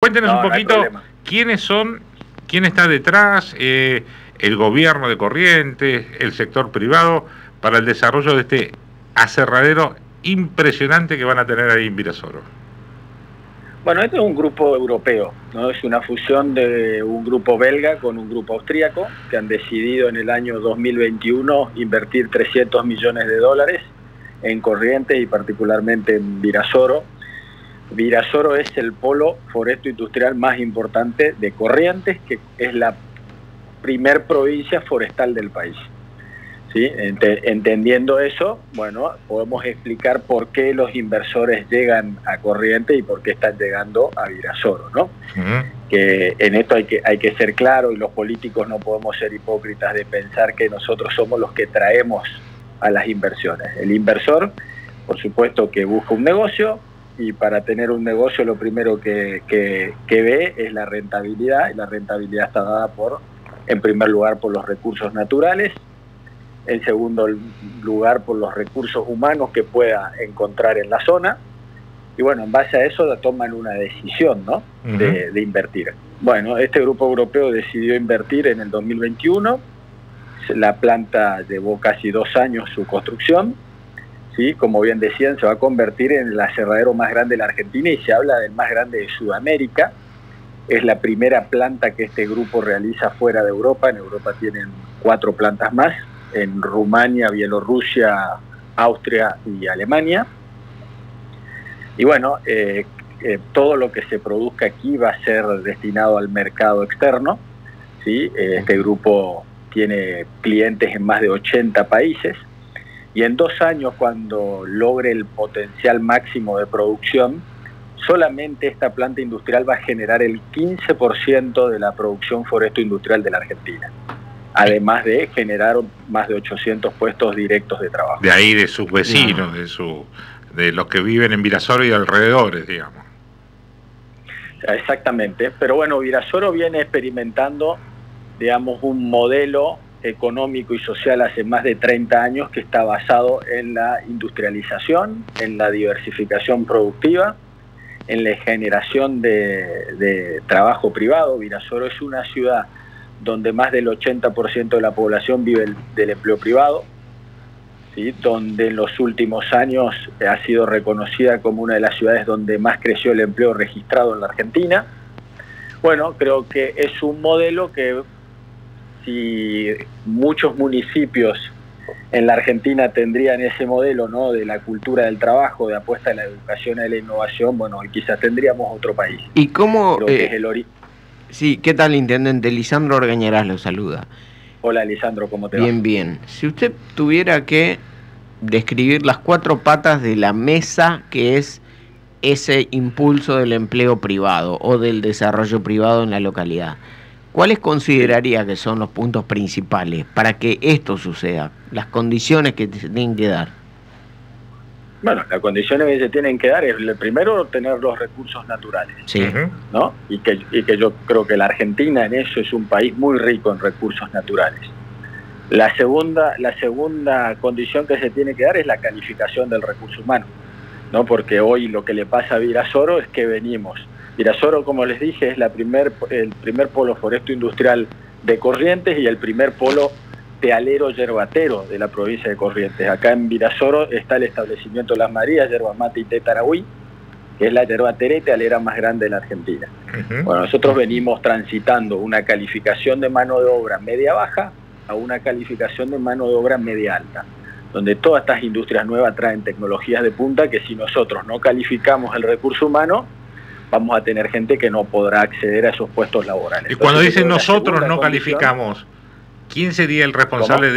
cuéntenos un no hay poquito problema. quiénes son, quién está detrás, el gobierno de Corrientes, el sector privado, para el desarrollo de este aserradero impresionante que van a tener ahí en Virasoro. Bueno, este es un grupo europeo, ¿no? Es una fusión de un grupo belga con un grupo austríaco que han decidido en el año 2021 invertir 300 millones de dólares en Corrientes y particularmente en Virasoro. Virasoro es el polo foresto industrial más importante de Corrientes, que es la primer provincia forestal del país. ¿Sí? Entendiendo eso, bueno, podemos explicar por qué los inversores llegan a Corrientes y por qué están llegando a Virasoro, ¿no? Que en esto hay que ser claro, y los políticos no podemos ser hipócritas de pensar que nosotros somos los que traemos a las inversiones. El inversor, por supuesto, que busca un negocio, y para tener un negocio lo primero que ve es la rentabilidad, y la rentabilidad está dada en primer lugar por los recursos naturales, en segundo lugar por los recursos humanos que pueda encontrar en la zona, y bueno, en base a eso toman una decisión, ¿no? de invertir. Bueno, este grupo europeo decidió invertir en el 2021, la planta llevó casi 2 años su construcción, ¿sí? Como bien decían, se va a convertir en el aserradero más grande de la Argentina, y se habla del más grande de Sudamérica. Es la primera planta que este grupo realiza fuera de Europa. En Europa tienen 4 plantas más, en Rumania, Bielorrusia, Austria y Alemania. Y bueno, todo lo que se produzca aquí va a ser destinado al mercado externo, ¿sí? Este grupo tiene clientes en más de 80 países, y en 2 años, cuando logre el potencial máximo de producción, solamente esta planta industrial va a generar el 15% de la producción foresto industrial de la Argentina, además de generar más de 800 puestos directos de trabajo. De ahí, de sus vecinos, de los que viven en Virasoro y alrededores, digamos. Exactamente, pero bueno, Virasoro viene experimentando, digamos, un modelo económico y social hace más de 30 años que está basado en la industrialización, en la diversificación productiva, en la generación de trabajo privado. Virasoro es una ciudad donde más del 80% de la población vive del empleo privado, ¿sí? Donde en los últimos años ha sido reconocida como una de las ciudades donde más creció el empleo registrado en la Argentina. Bueno, creo que es un modelo que, si muchos municipios en la Argentina tendrían ese modelo, ¿no?, de la cultura del trabajo, de apuesta a la educación y a la innovación, bueno, quizás tendríamos otro país. ¿Y cómo? Creo que es el Sí, ¿qué tal, intendente? Lisandro Orgañarás lo saluda. Hola, Lisandro, ¿cómo te va? Bien, bien. Si usted tuviera que describir las 4 patas de la mesa que es ese impulso del empleo privado o del desarrollo privado en la localidad, ¿cuáles consideraría que son los puntos principales para que esto suceda? Las condiciones que se tienen que dar. Bueno, las condiciones que se tienen que dar es, primero, tener los recursos naturales, sí, ¿no? Y que yo creo que la Argentina en eso es un país muy rico en recursos naturales. La segunda condición que se tiene que dar es la calificación del recurso humano, ¿no? Porque hoy lo que le pasa a Virasoro es que Virasoro, como les dije, es el primer polo foresto industrial de Corrientes y el primer polo tealero yerbatero de la provincia de Corrientes. Acá en Virasoro está el establecimiento Las Marías, Yerba Mate y Té Tarahui, que es la yerbatera y tealera más grande de la Argentina. Bueno, nosotros venimos transitando una calificación de mano de obra media-baja a una calificación de mano de obra media-alta, donde todas estas industrias nuevas traen tecnologías de punta que, si nosotros no calificamos el recurso humano, vamos a tener gente que no podrá acceder a esos puestos laborales. Y cuando dicen nosotros no calificamos, ¿quién sería el responsable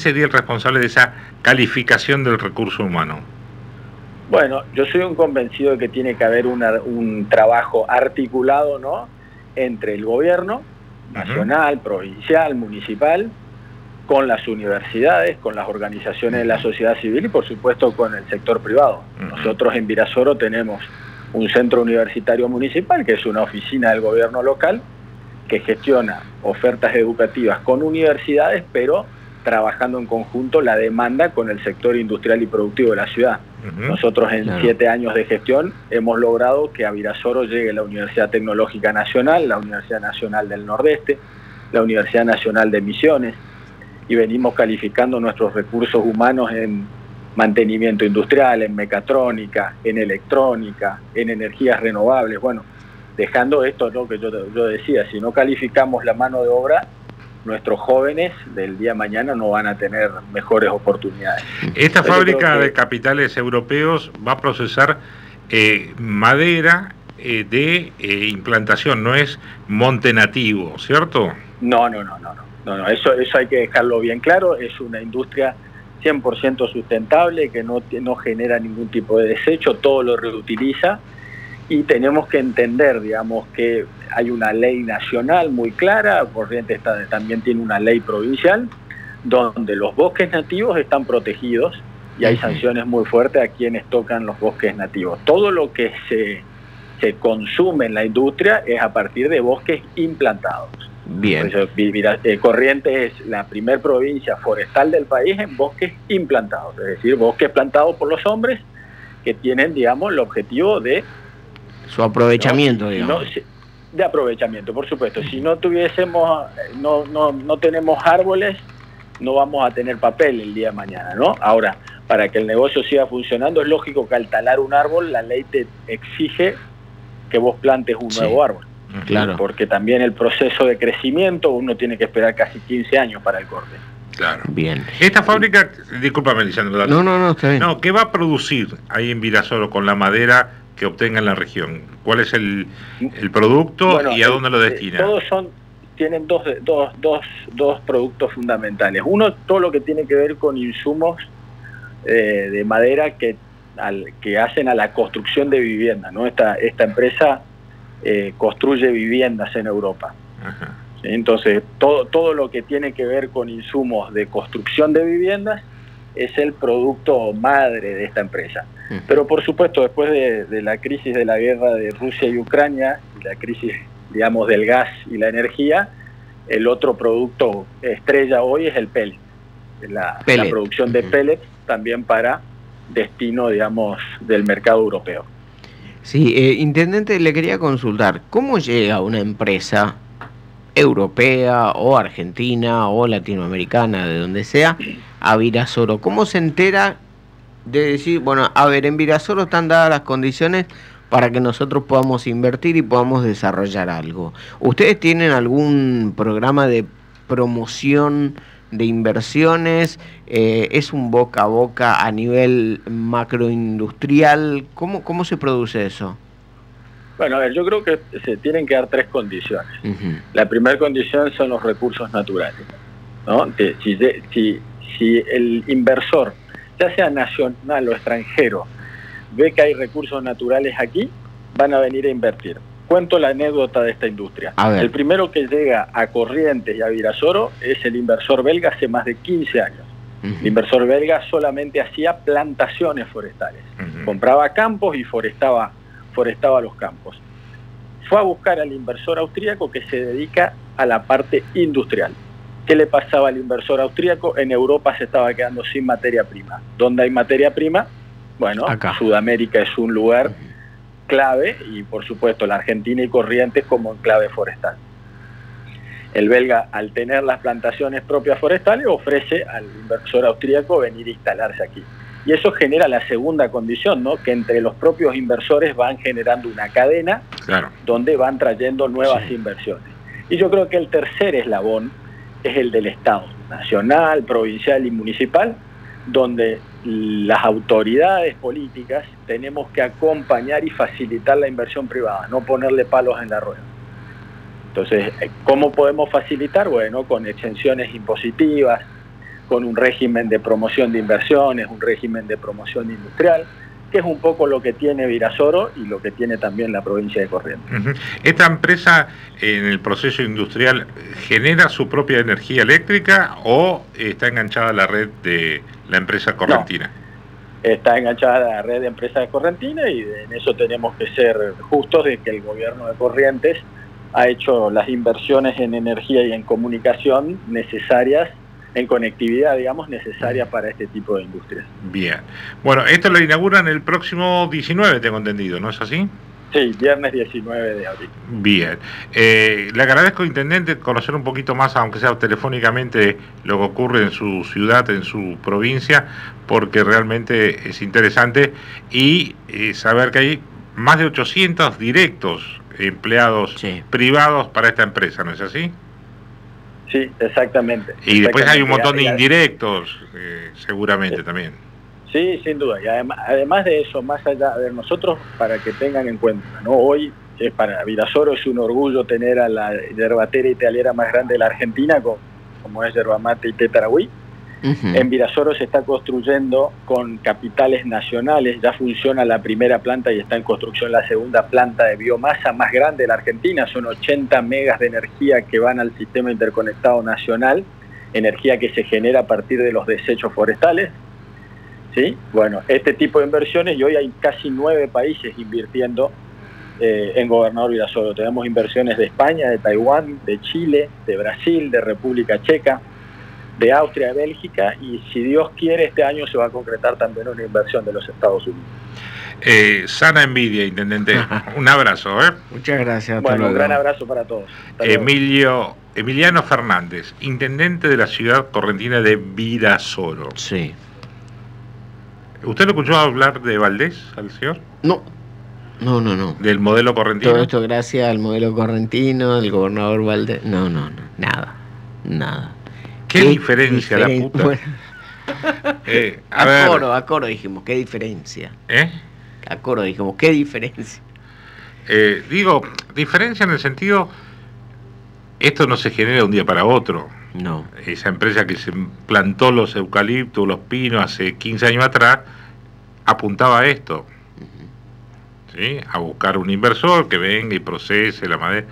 de esa calificación del recurso humano? Bueno, yo soy un convencido de que tiene que haber un trabajo articulado, ¿no?, entre el gobierno nacional, provincial, municipal, con las universidades, con las organizaciones de la sociedad civil y, por supuesto, con el sector privado. Nosotros en Virasoro tenemos un centro universitario municipal, que es una oficina del gobierno local, que gestiona ofertas educativas con universidades, pero trabajando en conjunto la demanda con el sector industrial y productivo de la ciudad. Nosotros en 7 años de gestión hemos logrado que a Virasoro llegue la Universidad Tecnológica Nacional, la Universidad Nacional del Nordeste, la Universidad Nacional de Misiones, y venimos calificando nuestros recursos humanos en mantenimiento industrial, en mecatrónica, en electrónica, en energías renovables. Bueno, dejando esto, ¿no?, que yo decía, si no calificamos la mano de obra, nuestros jóvenes del día de mañana no van a tener mejores oportunidades. Esta fábrica de capitales europeos va a procesar madera de implantación, no es monte nativo, ¿cierto? No, eso hay que dejarlo bien claro. Es una industria 100% sustentable, que no genera ningún tipo de desecho, todo lo reutiliza, y tenemos que entender, digamos, que hay una ley nacional muy clara. Corrientes también tiene una ley provincial, donde los bosques nativos están protegidos y hay sanciones muy fuertes a quienes tocan los bosques nativos. Todo lo que se consume en la industria es a partir de bosques implantados. Bien. Corrientes es la primer provincia forestal del país en bosques implantados, es decir, bosques plantados por los hombres que tienen, digamos, el objetivo de su aprovechamiento, digamos. De aprovechamiento, por supuesto. Si no tuviésemos, no tenemos árboles, no vamos a tener papel el día de mañana, ¿no? Ahora, para que el negocio siga funcionando, es lógico que al talar un árbol, la ley te exige que vos plantes un nuevo árbol. Claro. Porque también el proceso de crecimiento, uno tiene que esperar casi 15 años para el corte. Claro. Bien. Esta fábrica, discúlpame, Lisandro. No, está bien. No, ¿qué va a producir ahí en Virasoro con la madera que obtenga en la región? ¿Cuál es el producto, bueno, y a dónde lo destina? Todos tienen dos productos fundamentales. Uno, todo lo que tiene que ver con insumos de madera que hacen a la construcción de vivienda, ¿no? Esta empresa construye viviendas en Europa. Ajá. ¿Sí? Entonces, todo lo que tiene que ver con insumos de construcción de viviendas es el producto madre de esta empresa. Pero por supuesto, después de la crisis de la guerra de Rusia y Ucrania, y la crisis, digamos, del gas y la energía, el otro producto estrella hoy es el pellet. La producción de pellets también para destino, digamos, del mercado europeo. Sí, intendente, le quería consultar, ¿cómo llega una empresa europea o argentina o latinoamericana, de donde sea, a Virasoro? ¿Cómo se entera de decir, bueno, a ver, en Virasoro están dadas las condiciones para que nosotros podamos invertir y podamos desarrollar algo? ¿Ustedes tienen algún programa de promoción de inversiones? ¿Es un boca a boca a nivel macroindustrial? ¿Cómo se produce eso? Bueno, a ver, yo creo que se tienen que dar 3 condiciones. La primera condición son los recursos naturales, ¿no? Si el inversor, ya sea nacional o extranjero, ve que hay recursos naturales aquí, van a venir a invertir. Cuento la anécdota de esta industria. El primero que llega a Corrientes y a Virasoro es el inversor belga hace más de 15 años. El inversor belga solamente hacía plantaciones forestales. Compraba campos y forestaba los campos. Fue a buscar al inversor austríaco que se dedica a la parte industrial. ¿Qué le pasaba al inversor austríaco? En Europa se estaba quedando sin materia prima. ¿Dónde hay materia prima? Bueno, acá. Sudamérica es un lugar clave, y por supuesto la Argentina y Corrientes como enclave forestal. El belga, al tener las plantaciones propias forestales, ofrece al inversor austríaco venir a instalarse aquí. Y eso genera la segunda condición, ¿no? Que entre los propios inversores van generando una cadena, claro, donde van trayendo nuevas inversiones. Y yo creo que el tercer eslabón es el del Estado, nacional, provincial y municipal, donde las autoridades políticas tenemos que acompañar y facilitar la inversión privada, no ponerle palos en la rueda. Entonces, ¿cómo podemos facilitar? Bueno, con exenciones impositivas, con un régimen de promoción de inversiones, un régimen de promoción industrial, que es un poco lo que tiene Virasoro y lo que tiene también la provincia de Corrientes. ¿Esta empresa en el proceso industrial genera su propia energía eléctrica o está enganchada a la red de la empresa correntina? No, está enganchada a la red de empresas correntinas, y en eso tenemos que ser justos de que el gobierno de Corrientes ha hecho las inversiones en energía y en comunicación necesarias en conectividad, digamos, necesaria para este tipo de industrias. Bien. Bueno, esto lo inauguran el próximo 19, tengo entendido, ¿no es así? Sí, viernes 19 de abril. Bien. Le agradezco, intendente, conocer un poquito más, aunque sea telefónicamente, lo que ocurre en su ciudad, en su provincia, porque realmente es interesante, y saber que hay más de 800 directos empleados privados para esta empresa, ¿no es así? Sí, exactamente. Y después hay un montón de indirectos, seguramente también. Sí, sin duda. Y además de eso, más allá, a ver, nosotros, para que tengan en cuenta, ¿no? Hoy, para Virasoro es un orgullo tener a la yerbatera italiana más grande de la Argentina, como es Yerba Mate y Tetaragüí. En Virasoro se está construyendo con capitales nacionales, ya funciona la primera planta y está en construcción la segunda planta de biomasa más grande de la Argentina, son 80 megas de energía que van al sistema interconectado nacional, energía que se genera a partir de los desechos forestales. ¿Sí? Bueno, este tipo de inversiones, y hoy hay casi 9 países invirtiendo en Gobernador Virasoro. Tenemos inversiones de España, de Taiwán, de Chile, de Brasil, de República Checa, de Austria, de Bélgica, y si Dios quiere, este año se va a concretar también una inversión de los Estados Unidos. Sana envidia, intendente. Un abrazo. Muchas gracias. Bueno, un gran abrazo para todos. Emiliano Fernández, intendente de la ciudad correntina de Virasoro. Sí. ¿Usted lo escuchó hablar de Valdés, al señor? No. ¿Del modelo correntino? Todo esto gracias al modelo correntino, del gobernador Valdés. No, nada. ¿Qué diferencia, la puta? Bueno. A coro dijimos, ¿qué diferencia? A coro dijimos, ¿qué diferencia? Digo, diferencia en el sentido, esto no se genera de un día para otro. No. Esa empresa que se plantó los eucaliptos, los pinos hace 15 años atrás, apuntaba a esto. ¿Sí? A buscar un inversor que venga y procese la madera.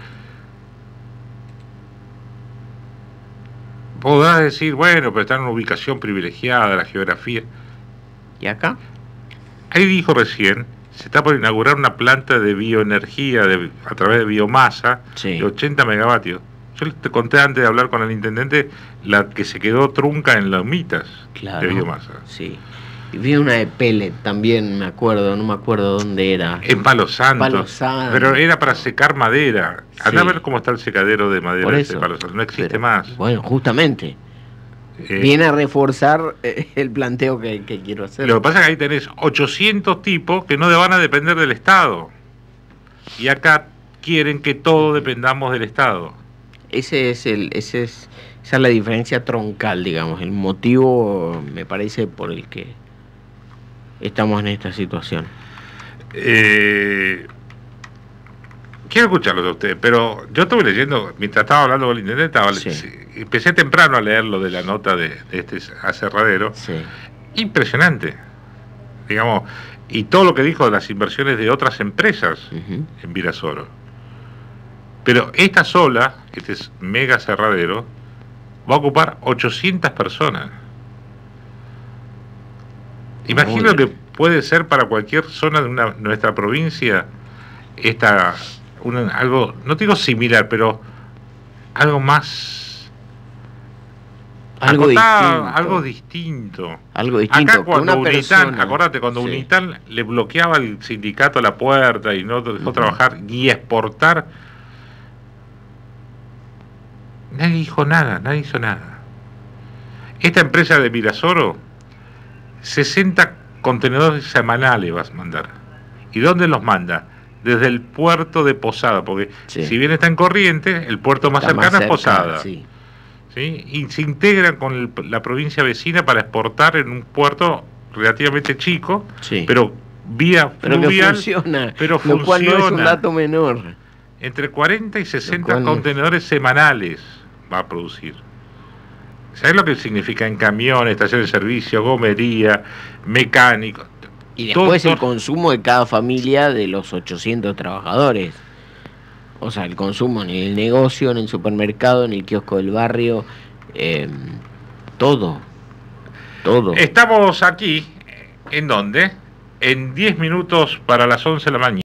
Podrás decir, bueno, pero está en una ubicación privilegiada, la geografía. ¿Y acá? Ahí dijo recién, se está por inaugurar una planta de bioenergía a través de biomasa de 80 megavatios. Yo te conté antes de hablar con el intendente la que se quedó trunca en Lomitas de biomasa. Sí. Y vi una de pellet también, me acuerdo, no me acuerdo dónde era. En Palo Santo. Pero era para secar madera. Andá a ver cómo está el secadero de madera de Palo Santo. No existe más. Bueno, justamente. Viene a reforzar el planteo que quiero hacer. Lo que pasa es que ahí tenés 800 tipos que no van a depender del Estado. Y acá quieren que todos dependamos del Estado. Esa es la diferencia troncal, digamos, el motivo, me parece, por el que estamos en esta situación. Quiero escucharlo de usted, pero yo estuve leyendo, mientras estaba hablando con el intendente, empecé temprano a leer lo de la nota de este aserradero. Impresionante, digamos, y todo lo que dijo de las inversiones de otras empresas en Virasoro. Pero esta sola, este es mega aserradero, va a ocupar 800 personas. Imagino que puede ser para cualquier zona de nuestra provincia algo, no digo similar, pero algo más algo distinto. Acá cuando Unitán, acordate, cuando Unitán le bloqueaba al sindicato la puerta y no dejó trabajar y exportar, nadie dijo nada, nadie hizo nada. Esta empresa de Virasoro, 60 contenedores semanales vas a mandar. ¿Y dónde los manda? Desde el puerto de Posada, porque si bien está en Corrientes, el puerto más cercano es Posada. ¿Sí? Y se integran con la provincia vecina para exportar en un puerto relativamente chico, pero vía fluvial, pero funciona, lo cual no es un dato menor. Entre 40 y 60 contenedores semanales va a producir. ¿Sabes lo que significa en camiones, estaciones de servicio, gomería, mecánicos? Y después el consumo de cada familia de los 800 trabajadores. O sea, el consumo en el negocio, en el supermercado, en el kiosco del barrio, todo. Estamos aquí, ¿en dónde? En 10 minutos para las 11 de la mañana.